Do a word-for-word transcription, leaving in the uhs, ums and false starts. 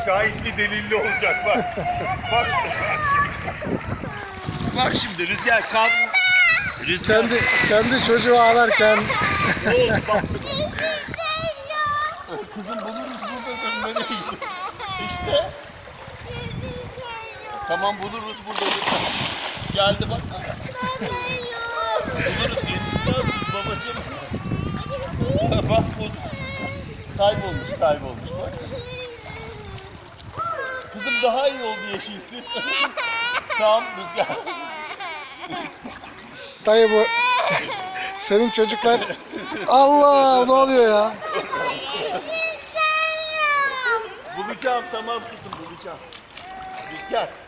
şahitli delilli olacak bak. Bak şimdi. Bak şimdi Rüzgar kalk. Rüzgar. Kendi, kendi çocuğu ağlarken. Ne oldu bak. Kızım buluruz burada nereye gidiyor? İşte. Tamam buluruz burada. Geldi bak. Buluruz yenisini alırız babacığım. Bak buz. Kaybolmuş kaybolmuş bak. Kızım daha iyi oldu yeşilsiz. Tamam Rüzgar. Dayı bu. Senin çocuklar. Allah, ne oluyor ya? Bulacağım tamam kızım bulacağım. Rüzgar.